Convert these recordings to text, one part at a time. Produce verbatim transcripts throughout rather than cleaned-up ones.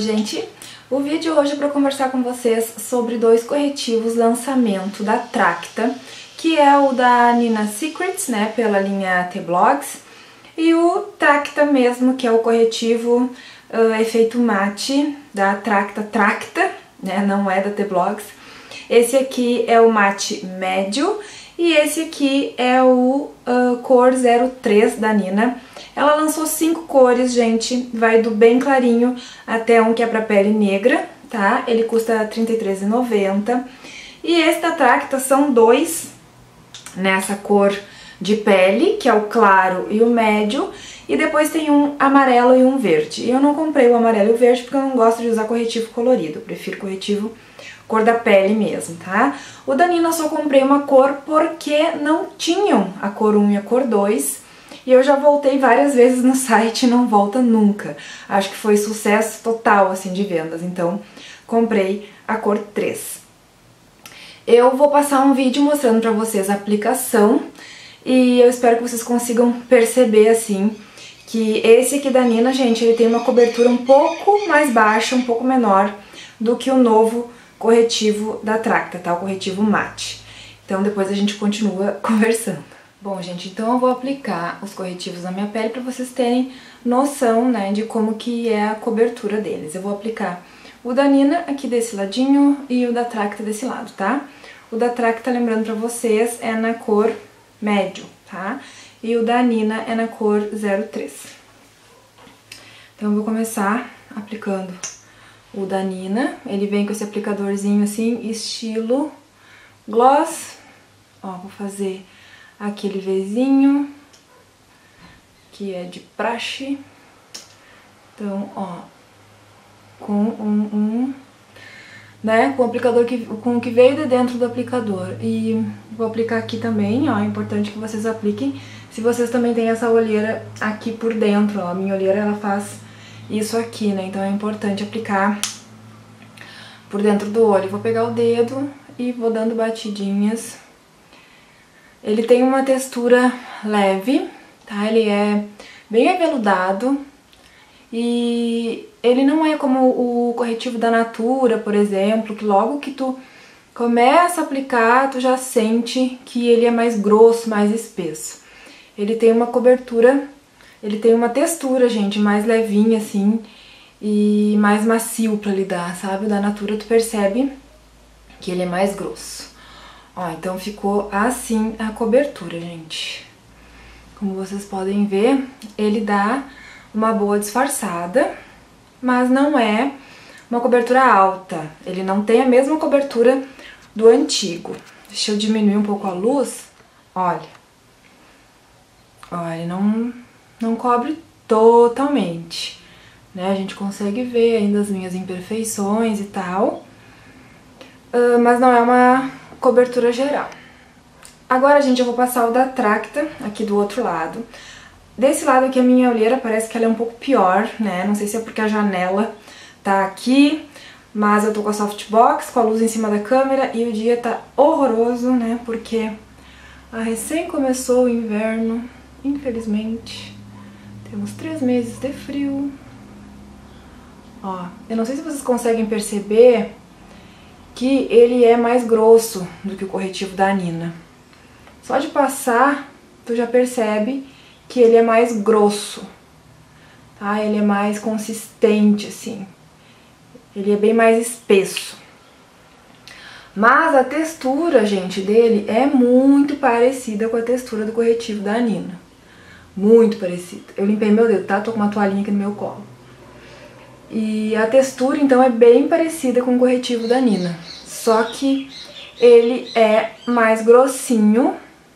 gente? O vídeo hoje é para conversar com vocês sobre dois corretivos lançamento da Tracta, que é o da Nina Secrets, né, pela linha T-Blogs, e o Tracta mesmo, que é o corretivo uh, efeito mate da Tracta Tracta, né, não é da T-Blogs. Esse aqui é o mate médio e esse aqui é o uh, cor zero três da Nina. Ela lançou cinco cores, gente, vai do bem clarinho até um que é pra pele negra, tá? Ele custa trinta e três reais e noventa centavos. E esse da Tracta são dois nessa cor de pele, que é o claro e o médio, e depois tem um amarelo e um verde. E eu não comprei o amarelo e o verde porque eu não gosto de usar corretivo colorido, eu prefiro corretivo cor da pele mesmo, tá? O da Nina eu só comprei uma cor porque não tinham a cor um e a cor dois, e eu já voltei várias vezes no site e não volta nunca. Acho que foi sucesso total, assim, de vendas, então comprei a cor três. Eu vou passar um vídeo mostrando pra vocês a aplicação e eu espero que vocês consigam perceber, assim, que esse aqui da Nina, gente, ele tem uma cobertura um pouco mais baixa, um pouco menor do que o novo corretivo da Tracta, tá? O corretivo mate. Então depois a gente continua conversando. Bom, gente, então eu vou aplicar os corretivos na minha pele para vocês terem noção, né, de como que é a cobertura deles. Eu vou aplicar o da Nina aqui desse ladinho e o da Tracta desse lado, tá? O da Tracta, lembrando pra vocês, é na cor médio, tá? E o da Nina é na cor zero três. Então eu vou começar aplicando o da Nina. Ele vem com esse aplicadorzinho assim, estilo gloss. Ó, vou fazer aquele Vzinho, que é de praxe. Então, ó, com um, um né, com o aplicador que, com o que veio de dentro do aplicador. E vou aplicar aqui também, ó, é importante que vocês apliquem se vocês também têm essa olheira aqui por dentro, ó. A minha olheira, ela faz isso aqui, né, então é importante aplicar por dentro do olho. Vou pegar o dedo e vou dando batidinhas. Ele tem uma textura leve, tá? Ele é bem aveludado e ele não é como o corretivo da Natura, por exemplo, que logo que tu começa a aplicar, tu já sente que ele é mais grosso, mais espesso. Ele tem uma cobertura, ele tem uma textura, gente, mais levinha assim e mais macio pra lidar, sabe? O da Natura tu percebe que ele é mais grosso. Ó, então ficou assim a cobertura, gente. Como vocês podem ver, ele dá uma boa disfarçada, mas não é uma cobertura alta. Ele não tem a mesma cobertura do antigo. Deixa eu diminuir um pouco a luz. Olha. Olha, ele não, não cobre totalmente, né? A gente consegue ver ainda as minhas imperfeições e tal, uh, mas não é uma cobertura geral. Agora, gente, eu vou passar o da Tracta aqui do outro lado. Desse lado aqui a minha olheira parece que ela é um pouco pior, né? Não sei se é porque a janela tá aqui, mas eu tô com a softbox, com a luz em cima da câmera e o dia tá horroroso, né? Porque a recém começou o inverno, infelizmente. Temos três meses de frio. Ó, eu não sei se vocês conseguem perceber que ele é mais grosso do que o corretivo da Nina. Só de passar, tu já percebe que ele é mais grosso, tá? Ele é mais consistente, assim. Ele é bem mais espesso. Mas a textura, gente, dele é muito parecida com a textura do corretivo da Nina. Muito parecida. Eu limpei meu dedo, tá? Tô com uma toalhinha aqui no meu colo. E a textura, então, é bem parecida com o corretivo da Nina. Só que ele é mais grossinho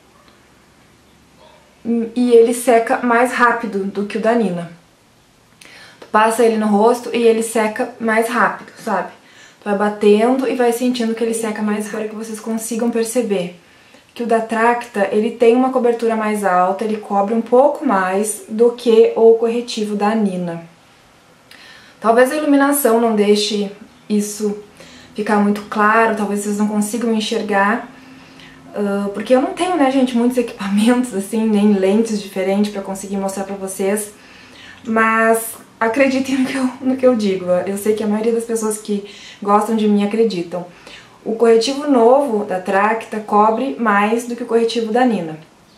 e ele seca mais rápido do que o da Nina. Tu passa ele no rosto e ele seca mais rápido, sabe? Tu vai batendo e vai sentindo que ele seca mais rápido. Espero que vocês consigam perceber que o da Tracta, ele tem uma cobertura mais alta, ele cobre um pouco mais do que o corretivo da Nina. Talvez a iluminação não deixe isso ficar muito claro, talvez vocês não consigam enxergar, uh, porque eu não tenho, né, gente, muitos equipamentos, assim, nem lentes diferentes pra conseguir mostrar pra vocês, mas acreditem no que, eu, no que eu digo, eu sei que a maioria das pessoas que gostam de mim acreditam. O corretivo novo da Tracta cobre mais do que o corretivo da Nina.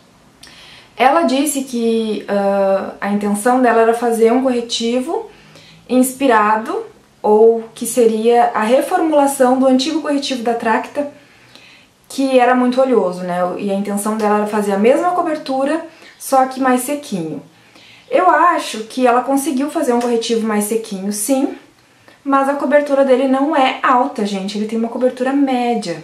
Ela disse que uh, a intenção dela era fazer um corretivo inspirado, ou que seria a reformulação do antigo corretivo da Tracta, que era muito oleoso, né? E a intenção dela era fazer a mesma cobertura, só que mais sequinho. Eu acho que ela conseguiu fazer um corretivo mais sequinho, sim, mas a cobertura dele não é alta, gente, ele tem uma cobertura média.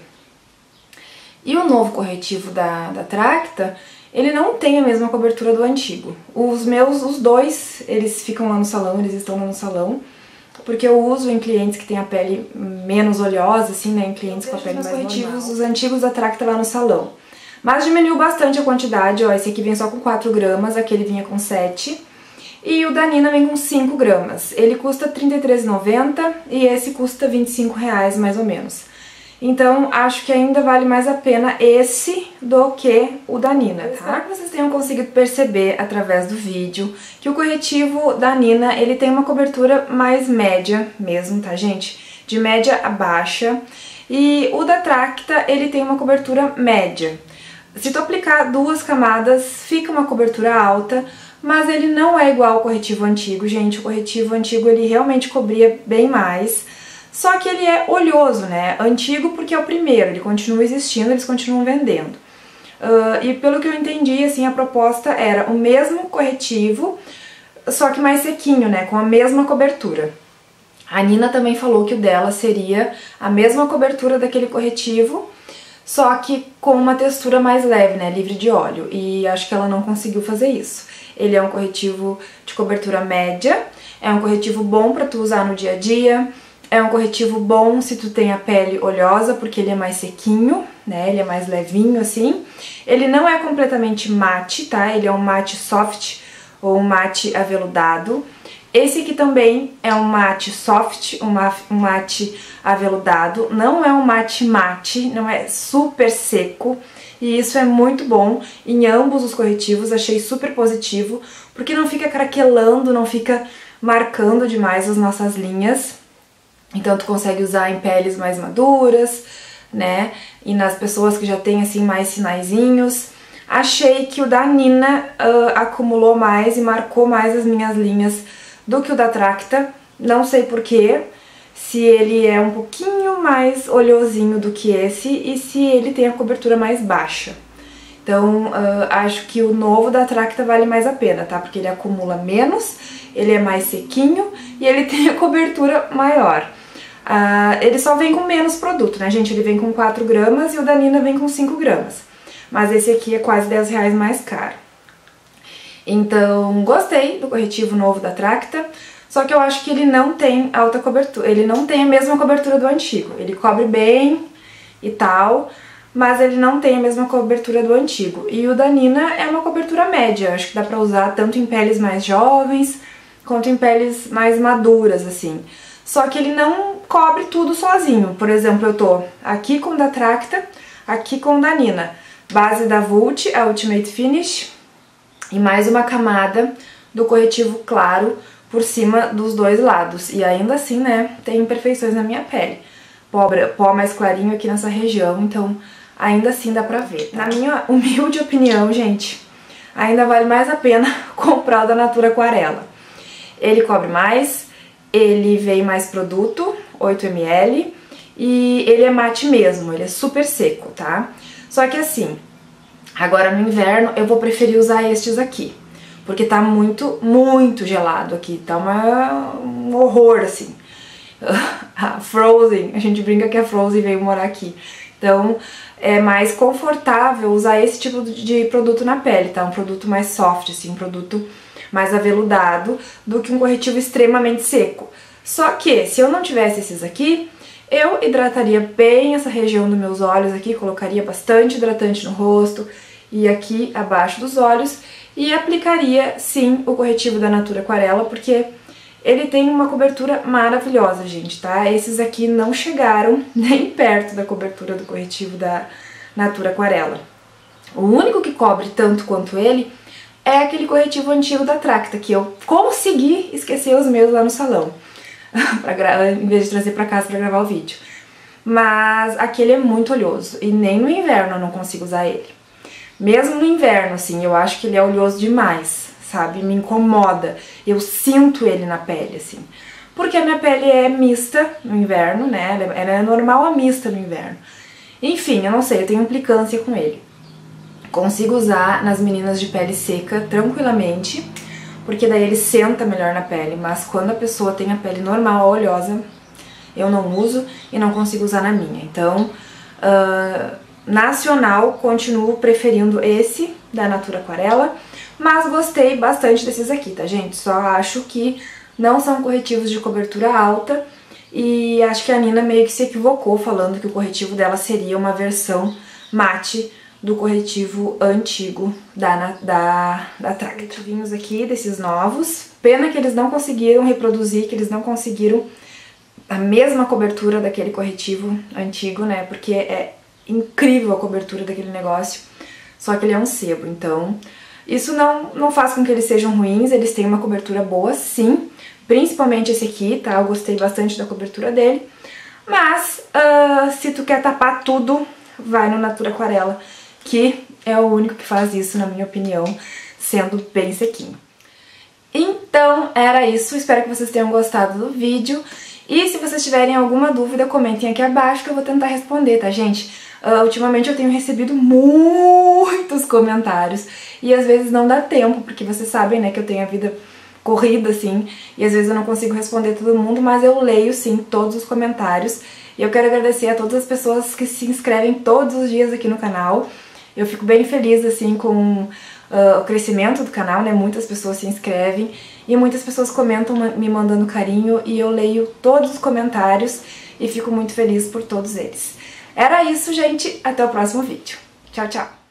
E o novo corretivo da, da Tracta, ele não tem a mesma cobertura do antigo. Os meus, os dois, eles ficam lá no salão, eles estão lá no salão, porque eu uso em clientes que têm a pele menos oleosa, assim, né, em clientes com a pele mais corretivos, os antigos da Tracta lá no salão. Mas diminuiu bastante a quantidade, ó, esse aqui vem só com quatro gramas, aquele vinha com sete. E o da Nina vem com cinco gramas. Ele custa trinta e três reais e noventa centavos e esse custa vinte e cinco reais mais ou menos. Então acho que ainda vale mais a pena esse do que o da Nina, tá? Espero que vocês tenham conseguido perceber através do vídeo que o corretivo da Nina, ele tem uma cobertura mais média mesmo, tá, gente? De média a baixa. E o da Tracta, ele tem uma cobertura média. Se tu aplicar duas camadas, fica uma cobertura alta, mas ele não é igual ao corretivo antigo, gente. O corretivo antigo, ele realmente cobria bem mais, só que ele é oleoso, né? Antigo porque é o primeiro, ele continua existindo, eles continuam vendendo. Uh, e pelo que eu entendi, assim, a proposta era o mesmo corretivo, só que mais sequinho, né? Com a mesma cobertura. A Nina também falou que o dela seria a mesma cobertura daquele corretivo, só que com uma textura mais leve, né? Livre de óleo. E acho que ela não conseguiu fazer isso. Ele é um corretivo de cobertura média, é um corretivo bom pra tu usar no dia a dia, é um corretivo bom se tu tem a pele oleosa, porque ele é mais sequinho, né, ele é mais levinho assim. Ele não é completamente mate, tá, ele é um mate soft ou um mate aveludado. Esse aqui também é um mate soft, um mate aveludado, não é um mate mate, não é super seco. E isso é muito bom em ambos os corretivos, achei super positivo, porque não fica craquelando, não fica marcando demais as nossas linhas. Então tu consegue usar em peles mais maduras, né, e nas pessoas que já têm assim mais sinaizinhos. Achei que o da Nina uh, acumulou mais e marcou mais as minhas linhas do que o da Tracta, não sei porquê. Se ele é um pouquinho mais oleosinho do que esse e se ele tem a cobertura mais baixa. Então, uh, acho que o novo da Tracta vale mais a pena, tá? Porque ele acumula menos, ele é mais sequinho e ele tem a cobertura maior. Uh, ele só vem com menos produto, né, gente? Ele vem com quatro gramas e o da Nina vem com cinco gramas. Mas esse aqui é quase dez reais mais caro. Então, gostei do corretivo novo da Tracta. Só que eu acho que ele não tem alta cobertura, ele não tem a mesma cobertura do antigo. Ele cobre bem e tal, mas ele não tem a mesma cobertura do antigo. E o da Nina é uma cobertura média, acho que dá pra usar tanto em peles mais jovens, quanto em peles mais maduras, assim. Só que ele não cobre tudo sozinho. Por exemplo, eu tô aqui com o da Tracta, aqui com o da Nina. Base da Vult, a Ultimate Finish, e mais uma camada do corretivo claro por cima dos dois lados. E ainda assim, né, tem imperfeições na minha pele. Pó, pó mais clarinho aqui nessa região, então ainda assim dá pra ver. Na minha humilde opinião, gente, ainda vale mais a pena comprar o da Natura Aquarela. Ele cobre mais, ele vem mais produto, oito mililitros, e ele é mate mesmo, ele é super seco, tá? Só que assim, agora no inverno eu vou preferir usar estes aqui. Porque tá muito, muito gelado aqui, tá uma, um horror, assim. A Frozen, a gente brinca que a Frozen veio morar aqui. Então, é mais confortável usar esse tipo de produto na pele, tá? Um produto mais soft, assim, um produto mais aveludado do que um corretivo extremamente seco. Só que, se eu não tivesse esses aqui, eu hidrataria bem essa região dos meus olhos aqui, colocaria bastante hidratante no rosto e aqui abaixo dos olhos, e aplicaria sim o corretivo da Natura Aquarela, porque ele tem uma cobertura maravilhosa, gente, tá? Esses aqui não chegaram nem perto da cobertura do corretivo da Natura Aquarela. O único que cobre tanto quanto ele é aquele corretivo antigo da Tracta, que eu consegui esquecer os meus lá no salão, pra gra... em vez de trazer pra casa pra gravar o vídeo. Mas aquele é muito oleoso, e nem no inverno eu não consigo usar ele. Mesmo no inverno, assim, eu acho que ele é oleoso demais, sabe? Me incomoda, eu sinto ele na pele, assim. Porque a minha pele é mista no inverno, né? Ela é normal a mista no inverno. Enfim, eu não sei, eu tenho implicância com ele. Consigo usar nas meninas de pele seca tranquilamente, porque daí ele senta melhor na pele, mas quando a pessoa tem a pele normal, oleosa, eu não uso e não consigo usar na minha. Então, uh, nacional, continuo preferindo esse da Natura Aquarela, mas gostei bastante desses aqui, tá, gente? Só acho que não são corretivos de cobertura alta e acho que a Nina meio que se equivocou falando que o corretivo dela seria uma versão mate do corretivo antigo da, da, da Tracta. Vinhos aqui desses novos. Pena que eles não conseguiram reproduzir, que eles não conseguiram a mesma cobertura daquele corretivo antigo, né? Porque é incrível a cobertura daquele negócio, só que ele é um sebo, então isso não, não faz com que eles sejam ruins, eles têm uma cobertura boa, sim, principalmente esse aqui, tá? Eu gostei bastante da cobertura dele, mas uh, se tu quer tapar tudo, vai no Natura Aquarela, que é o único que faz isso, na minha opinião, sendo bem sequinho. Então, era isso. Espero que vocês tenham gostado do vídeo. E se vocês tiverem alguma dúvida, comentem aqui abaixo que eu vou tentar responder, tá, gente? Uh, ultimamente eu tenho recebido muitos comentários e às vezes não dá tempo, porque vocês sabem, né, que eu tenho a vida corrida, assim, e às vezes eu não consigo responder todo mundo, mas eu leio, sim, todos os comentários. E eu quero agradecer a todas as pessoas que se inscrevem todos os dias aqui no canal. Eu fico bem feliz, assim, com uh, o crescimento do canal, né? Muitas pessoas se inscrevem e muitas pessoas comentam me mandando carinho e eu leio todos os comentários e fico muito feliz por todos eles. Era isso, gente. Até o próximo vídeo. Tchau, tchau!